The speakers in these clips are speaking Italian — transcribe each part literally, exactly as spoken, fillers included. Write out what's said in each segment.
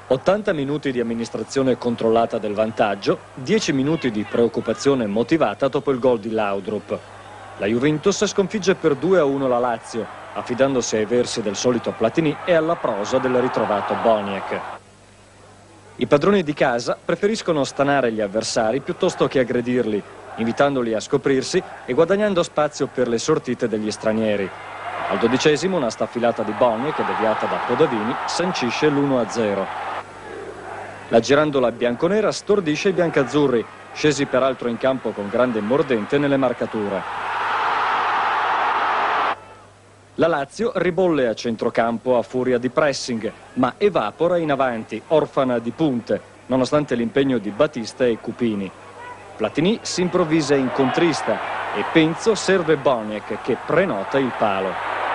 ottanta minuti di amministrazione controllata del vantaggio, dieci minuti di preoccupazione motivata dopo il gol di Laudrup. La Juventus sconfigge per due a uno la Lazio, affidandosi ai versi del solito Platini e alla prosa del ritrovato Boniek. I padroni di casa preferiscono stanare gli avversari piuttosto che aggredirli, invitandoli a scoprirsi e guadagnando spazio per le sortite degli stranieri. Al dodicesimo una staffilata di Boniek, deviata da Podavini, sancisce l'uno a zero. La girandola bianconera stordisce i biancazzurri, scesi peraltro in campo con grande mordente nelle marcature. La Lazio ribolle a centrocampo a furia di pressing, ma evapora in avanti, orfana di punte, nonostante l'impegno di Battista e Cupini. Platini si improvvisa incontrista e Penzo serve Boniek che prenota il palo.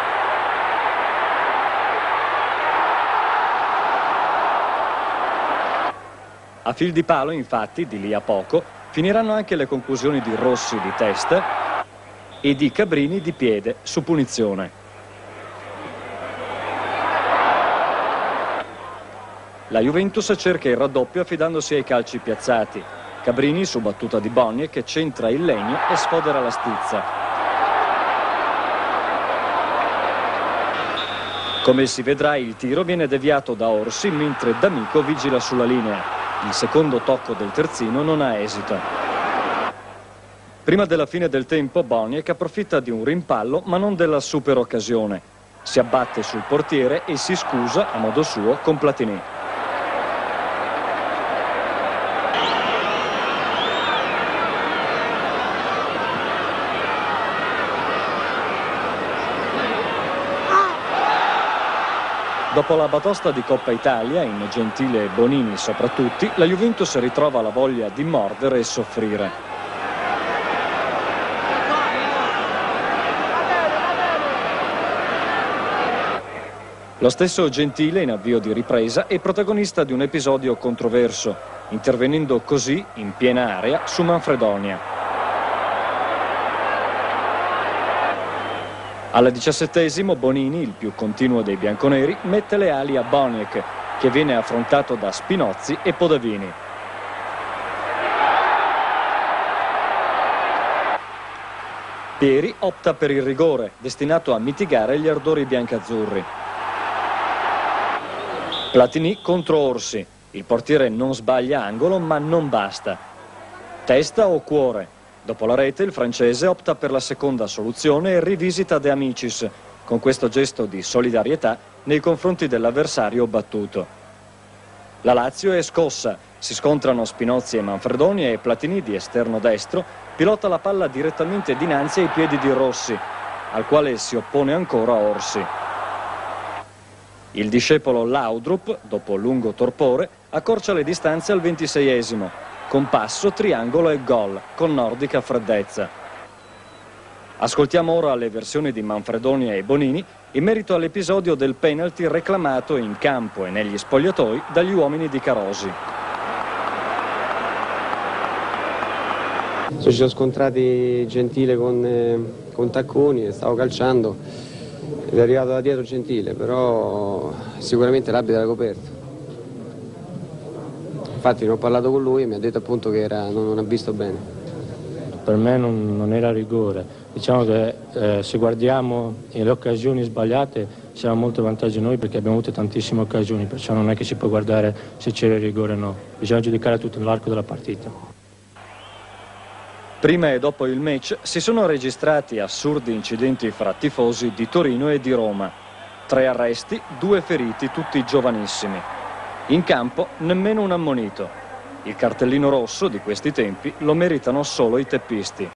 A fil di palo, infatti, di lì a poco, finiranno anche le conclusioni di Rossi di testa e di Cabrini di piede su punizione. La Juventus cerca il raddoppio affidandosi ai calci piazzati. Cabrini su battuta di Boniek che centra il legno e sfodera la stizza. Come si vedrà, il tiro viene deviato da Orsi mentre D'Amico vigila sulla linea. Il secondo tocco del terzino non ha esito. Prima della fine del tempo Boniek approfitta di un rimpallo ma non della super occasione. Si abbatte sul portiere e si scusa a modo suo con Platini. Dopo la batosta di Coppa Italia, in Gentile e Bonini soprattutto, la Juventus ritrova la voglia di mordere e soffrire. Lo stesso Gentile, in avvio di ripresa, è protagonista di un episodio controverso, intervenendo così, in piena area, su Manfredonia. Al diciassettesimo Bonini, il più continuo dei bianconeri, mette le ali a Boniek, che viene affrontato da Spinozzi e Podavini. Pieri opta per il rigore, destinato a mitigare gli ardori biancazzurri. Platini contro Orsi. Il portiere non sbaglia angolo, ma non basta. Testa o cuore? Dopo la rete il francese opta per la seconda soluzione e rivisita De Amicis, con questo gesto di solidarietà nei confronti dell'avversario battuto. La Lazio è scossa, si scontrano Spinozzi e Manfredonia e Platini di esterno destro pilota la palla direttamente dinanzi ai piedi di Rossi, al quale si oppone ancora Orsi. Il discepolo Laudrup, dopo lungo torpore, accorcia le distanze al ventiseiesimo. Con passo, triangolo e gol, con nordica freddezza. Ascoltiamo ora le versioni di Manfredonia e Bonini in merito all'episodio del penalty reclamato in campo e negli spogliatoi dagli uomini di Carosi. Ci siamo scontrati Gentile con, eh, con Tacconi e stavo calciando ed è arrivato da dietro Gentile, però sicuramente l'arbitro era coperto. Infatti non ho parlato con lui e mi ha detto appunto che era, non, non ha visto bene. Per me non, non era rigore. Diciamo che eh, se guardiamo le occasioni sbagliate siamo molto vantaggio noi perché abbiamo avuto tantissime occasioni, perciò non è che si può guardare se c'era rigore o no. Bisogna giudicare tutto nell'arco della partita. Prima e dopo il match si sono registrati assurdi incidenti fra tifosi di Torino e di Roma. Tre arresti, due feriti, tutti giovanissimi. In campo nemmeno un ammonito. Il cartellino rosso di questi tempi lo meritano solo i teppisti.